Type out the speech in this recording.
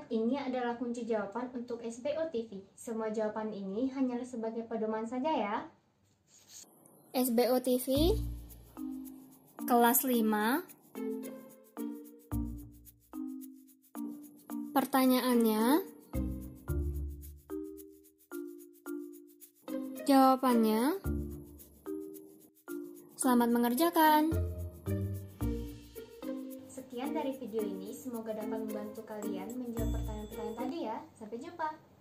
ini adalah kunci jawaban untuk SBOTV. Semua jawaban ini hanyalah sebagai pedoman saja ya. SBOTV kelas 5. Pertanyaannya, jawabannya. Selamat mengerjakan. Sekian dari video ini, semoga dapat membantu kalian menjawab pertanyaan-pertanyaan tadi ya. Sampai jumpa.